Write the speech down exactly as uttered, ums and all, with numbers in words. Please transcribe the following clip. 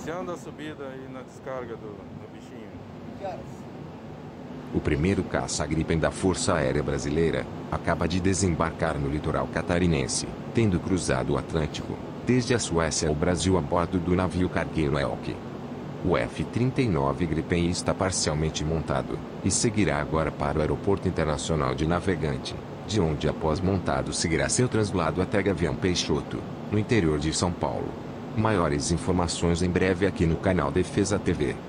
iniciando a subida aí na descarga do, do bichinho. Que horas? O primeiro caça-Gripen da Força Aérea Brasileira acaba de desembarcar no litoral catarinense, tendo cruzado o Atlântico, desde a Suécia ao Brasil a bordo do navio cargueiro Elk. O F trinta e nove Gripen está parcialmente montado, e seguirá agora para o Aeroporto Internacional de Navegante, de onde após montado seguirá seu translado até Gavião Peixoto, no interior de São Paulo. Maiores informações em breve aqui no canal Defesa T V.